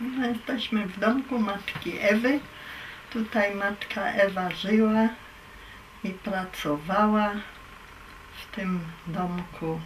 No, jesteśmy w domku matki Ewy. Tutaj matka Ewa żyła i pracowała. W tym domku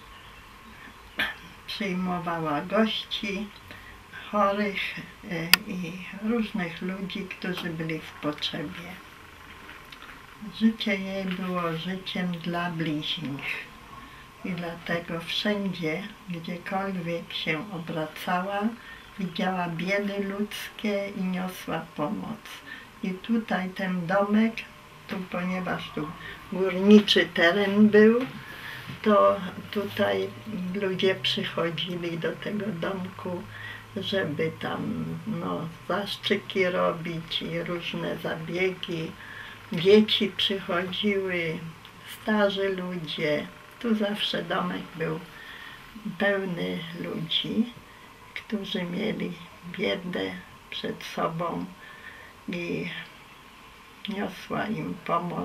przyjmowała gości, chorych i różnych ludzi, którzy byli w potrzebie. Życie jej było życiem dla bliźnich i dlatego wszędzie, gdziekolwiek się obracała, widziała biedy ludzkie i niosła pomoc. I tutaj ten domek, ponieważ tu górniczy teren był, to tutaj ludzie przychodzili do tego domku, żeby tam zaszczyki robić i różne zabiegi. Dzieci przychodziły, starzy ludzie. Tu zawsze domek był pełny ludzi, którzy mieli biedę przed sobą i niosła im pomoc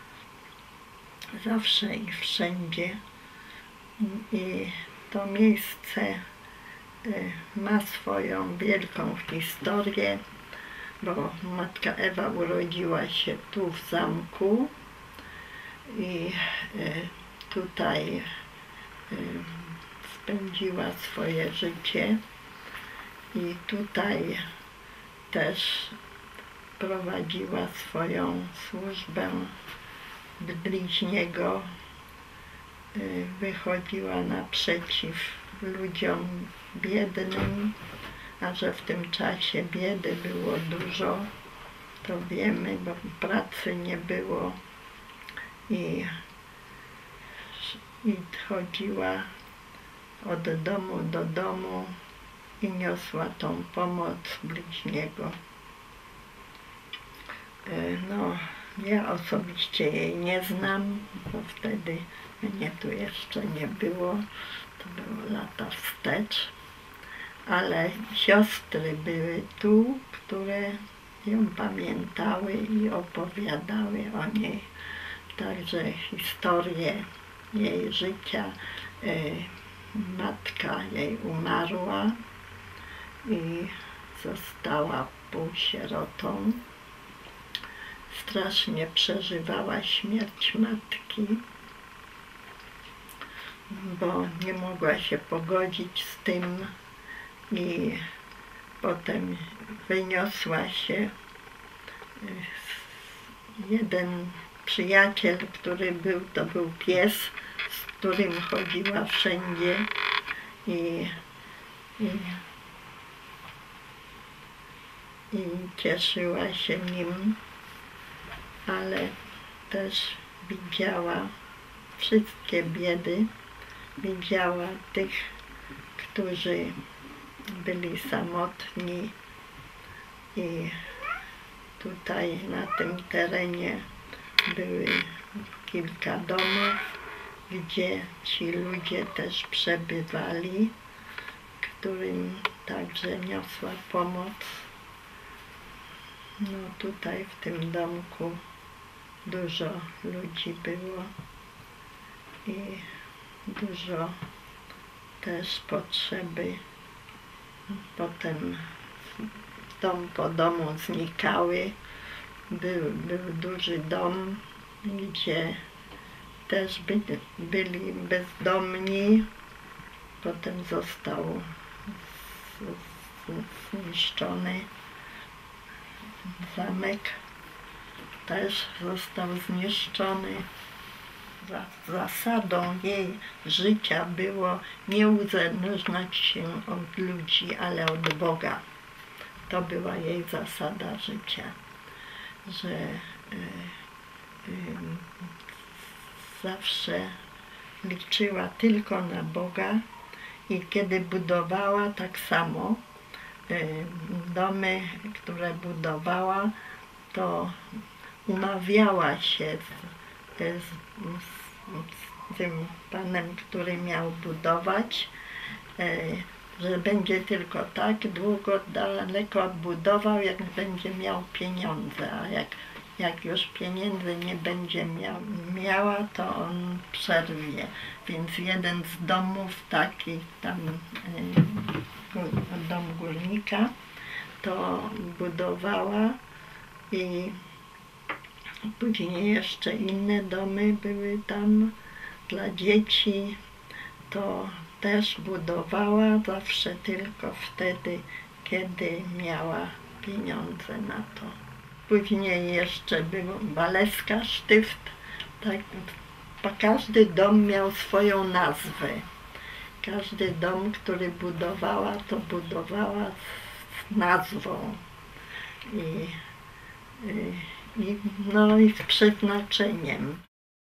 zawsze i wszędzie. I to miejsce ma swoją wielką historię, bo matka Ewa urodziła się tu w zamku i tutaj spędziła swoje życie i tutaj też prowadziła swoją służbę bliźniego, wychodziła naprzeciw ludziom biednym, a że w tym czasie biedy było dużo, to wiemy, bo pracy nie było i chodziła od domu do domu i niosła tą pomoc bliźniego. Ja osobiście jej nie znam, bo wtedy mnie tu jeszcze nie było, to było lata wstecz, ale siostry były tu, które ją pamiętały i opowiadały o niej. Także historię jej życia. Matka jej umarła i została półsierotą. Strasznie przeżywała śmierć matki, bo nie mogła się pogodzić z tym i potem wyniosła się. Jeden przyjaciel, który był, to był pies, z którym chodziła wszędzie i cieszyła się nim, ale też widziała wszystkie biedy, widziała tych, którzy byli samotni i tutaj na tym terenie były kilka domów, gdzie ci ludzie też przebywali, którym także niosła pomoc. Tutaj w tym domku dużo ludzi było i dużo też potrzeby. Potem dom po domu znikały. Był duży dom, gdzie też byli bezdomni. Potem został zniszczony. Zamek też został zniszczony. Zasadą jej życia było nie uzależniać się od ludzi, ale od Boga. To była jej zasada życia, że zawsze liczyła tylko na Boga i kiedy budowała, tak samo domy, które budowała, to umawiała się z tym panem, który miał budować, że będzie tylko tak długo, daleko odbudował, jak będzie miał pieniądze, a jak już pieniędzy nie będzie miała, to on przerwie. Więc jeden z domów taki tam dom górnika, to budowała i później jeszcze inne domy były tam dla dzieci, to też budowała zawsze tylko wtedy, kiedy miała pieniądze na to. Później jeszcze był Waleska Sztyft, tak, każdy dom miał swoją nazwę. Każdy dom, który budowała, to budowała z nazwą i z przeznaczeniem.